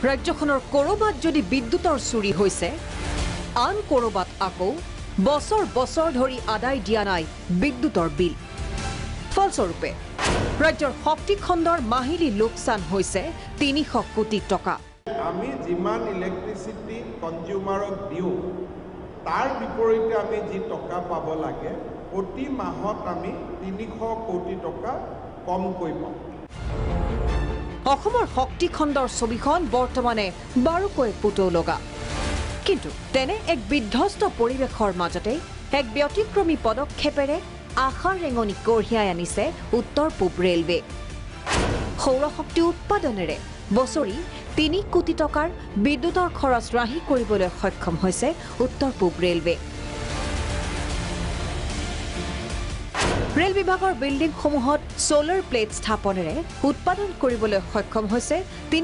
ৰাজ্যখনৰ কৰবাত যদি বিদ্যুতৰ চুৰি হৈছে আন কৰবাত আকৌ বছৰ বছৰ ধৰি আদায় দিয়া নাই বিদ্যুতৰ বিল ফলস্বৰূপে ৰাজ্যৰ শক্তি খণ্ডৰ মাহিলী লোকচান হৈছে ৩০০ কোটি টকা আমি যিমান ইলেক্ট্ৰিচিটি কনজিউমাৰক দিওঁ তাৰ বিপৰীতে আমি যি টকা পাব লাগে প্ৰতি মাহত আমি ৩০০ কোটি টকা কমকৈ পাওঁ অসমৰ শক্তি খণ্ডৰ ছবিখন বৰ্তমানে বাৰুকৈ পুতৌ লগা কিন্তু তেনে এক বিধ্বস্ত পৰিৱেশৰ মাজতে এক ব্যতিক্ৰমী পদক্ষেপেৰে আশাৰ ৰেঙনি কঢ়িয়াই আনিছে উত্তৰ পূব ৰেলৱে সৌৰশক্তি উৎপাদনেৰে বছৰি ৩ কোটি টকাৰ বিদ্যুতৰ খৰচ ৰাহি কৰিবলৈ সক্ষম হৈছে উত্তৰ পূব ৰেলৱে ৰেল বিভাগৰ বিল্ডিংসমূহত সোলাৰ প্লেট স্থাপনেৰে উৎপাদন কৰিবলৈ সক্ষম হৈছে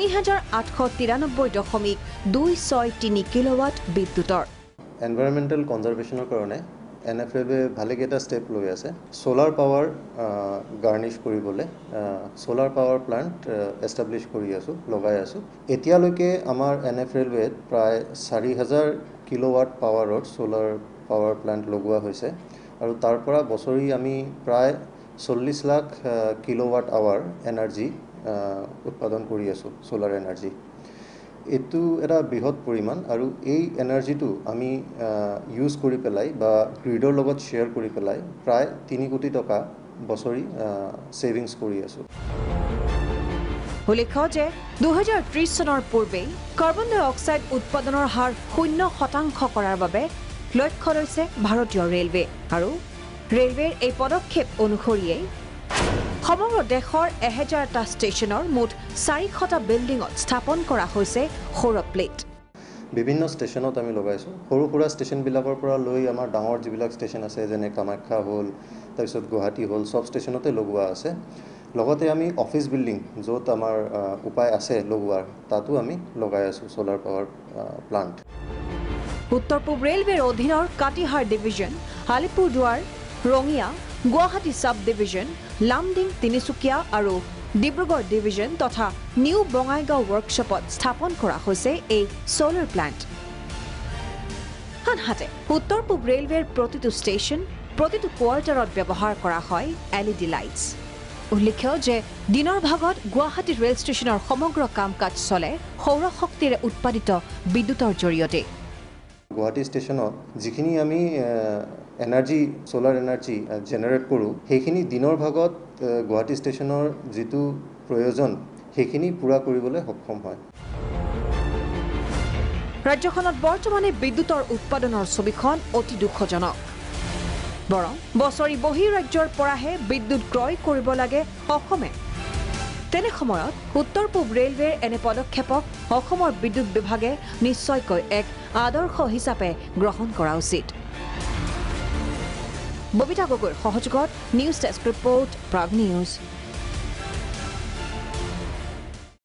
৩,৮৯৩.২63 কিলোৱাট বিদ্যুতৰ এনভাইৰনমেন্টাল কনজাৰভেশ্যনৰ কাৰণে NEF ভালেকেইটা ষ্টেপ লৈ আছে সোলাৰ পাৱাৰ গাৰ্নিশ কৰিবলৈ সোলাৰ পাৱাৰ প্লান্ট এষ্টাব্লিছ কৰি আছো লগাই আছো এতিয়ালৈকে আমাৰ NEF ৰেলৱেত প্ৰায় ৪০০০ কিলোৱাট পাৱাৰৰ সোলাৰ পাৱাৰ প্লান্ট লগোৱা হৈছে আৰু তাৰ পৰা বছৰি আমি প্ৰায় ৪০ লাখ কিলোৱাট আৱাৰ এনাৰ্জি উৎপাদন কৰি আছো সোলাৰ এনাৰ্জি এটো এটা বৃহৎ পৰিমাণ আৰু এই এনাৰ্জিটো আমি ইউজ কৰি পেলাই বা গ্ৰিডৰ লগত শেয়াৰ কৰি পেলাই প্ৰায় ৩ কোটি টকা বছৰি সেভিংস কৰি আছো উল্লেখ্য যে ২০৩০ চনৰ পূৰ্বে কাৰ্বন ডাই অক্সাইড উৎপাদনৰ হাৰ ০% কৰাৰ বাবে লক্ষ্য লৈছে ভাৰতীয় ৰেলৱে আৰু ৰেলৱেৰ এই পদক্ষেপ অনুসৰিয়ে সমগ্ৰ দেশৰ ১০০০টা ষ্টেচনৰ মুঠ ৪০০টা বিল্ডিঙত স্থাপন কৰা হৈছে সৌৰ প্লেট বিভিন্ন ষ্টেচনত আমি লগাইছো সৰু সৰু ষ্টেচনবিলাকৰ পৰা লৈ আমাৰ ডাঙৰ যিবিলাক ষ্টেচন আছে যেনে কামাখ্যা হ'ল তাৰপিছত গুৱাহাটী হ'ল সব ষ্টেচনতে লগোৱা আছে লগতে আমি অফিচ বিল্ডিং য'ত আমাৰ উপায় আছে লগোৱাৰ তাতো আমি লগাই আছো সোলাৰ পাৱাৰ প্লান্ট উত্তৰ পূব ৰেলৱেৰ অধীনৰ Katihar division Alipurduar Rangiya Guwahati sub division Lumding Tinsukia আৰু ডিব্ৰুগড় ডিভিজন তথা নিউ বঙাইগাঁও ৱৰ্কশ্বপত স্থাপন কৰা হৈছে এই সোলাৰ প্লান্ট আনহাতে উত্তৰ পূব ৰেলৱেৰ প্ৰতিটো ষ্টেচন প্ৰতিটো কোৱাৰ্টাৰত ব্যৱহাৰ কৰা হয় LED লাইটছ উল্লেখ্য যে দিনৰ ভাগত গুৱাহাটী ৰেল ষ্টেচনৰ সমগ্ৰ কাম কাজ চলে সৌৰশক্তিৰে উৎপাদিত বিদ্যুতৰ জৰিয়তে গুৱাহাটী ষ্টেচনত যিখিনি আমি এনাৰ্জি সোলাৰ এনাৰ্জি জেনাৰেট কৰোঁ সেইখিনি দিনৰ ভাগত গুৱাহাটী ষ্টেচনৰ যিটো প্ৰয়োজন সেইখিনি পূৰা কৰিবলৈ সক্ষম হয় ৰাজ্যখনত বৰ্তমানে বিদ্যুতৰ উৎপাদনৰ ছবিখন অতি দুখজনক বৰং বছৰি বহিৰাজ্যৰ পৰাহে বিদ্যুৎ ক্ৰয় কৰিব লাগে অসমে তেনে সময়ত উত্তৰ পূব ৰেলৱেৰ এনে পদক্ষেপক অসমৰ বিদ্যুৎ বিভাগে নিশ্চয়কৈ এক আদৰ্শ হিচাপে গ্ৰহণ কৰা উচিত ববিতা গগৈৰ সহযোগত news desk report Prag news